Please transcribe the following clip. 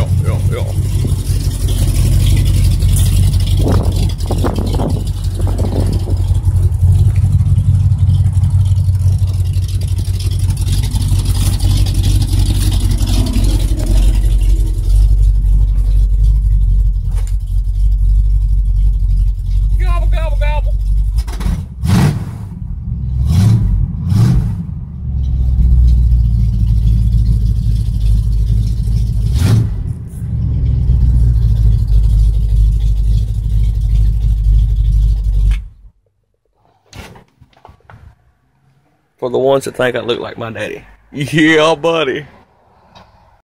Gobble, gobble, gobble. For the ones that think I look like my daddy. Yeah, buddy.